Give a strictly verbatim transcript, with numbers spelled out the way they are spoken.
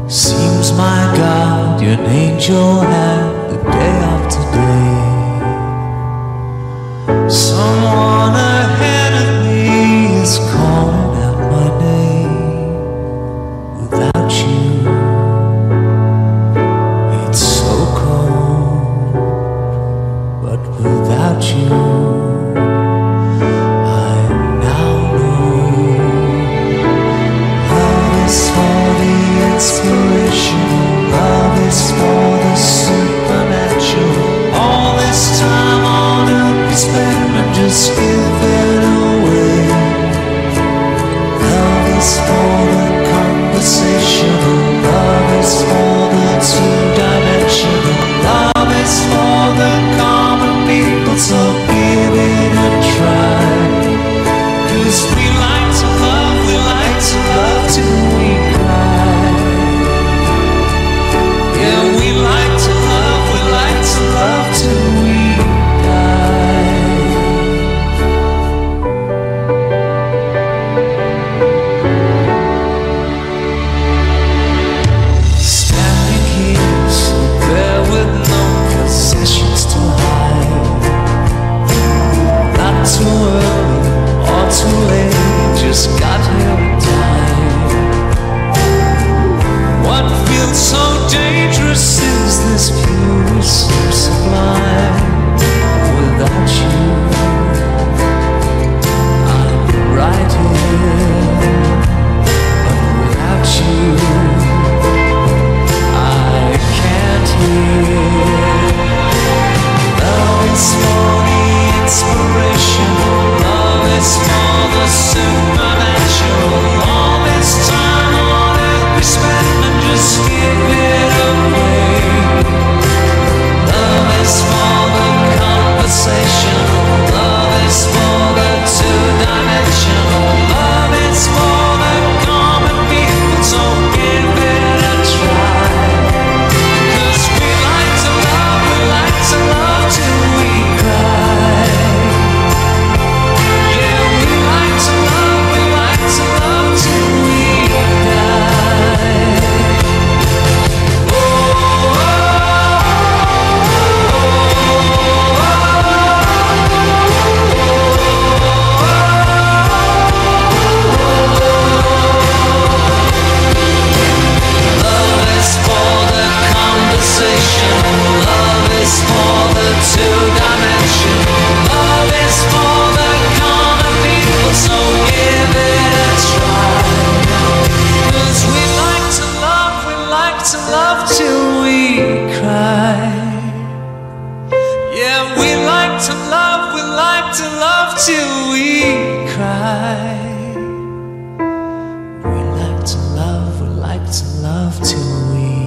Seems my guardian angel had the day after day. Someone ahead of me is calling out my name. Without you, it's so cold. But without you, I now know. Love is for the inspirational, love is for the supernatural. All this time on earth we spend and just give it away. Love is for the conversational, love is for the two-dimensional, love is for the common people, so give it a try. 'Cause we like to love, we like to love till we cry. Yeah, we like to love, we like to love till we die. Standing here so bare with no possessions to hide. Not too early or too late, just got here in time. What feels so dangerous is this pure, so sublime. Without you, I'm right here. But without you, I can't hear. Love is for the inspirational, love is for the supernatural. All this time on earth we spend and just give it away. Love is for the conversational, love is for the two-dimensional, love is for the common people, so give it a try. 'Cause we like to love, we like to love till we cry. Yeah, we like to love, we like to love till we die. Oh, oh, oh, love is for the conversation, love is for the two-dimensional, love is for the common people, so give it a try. 'Cause we like to love, we like to love till we cry. Yeah, we like to love, we like to love till we cry. We like to love, we like to love till we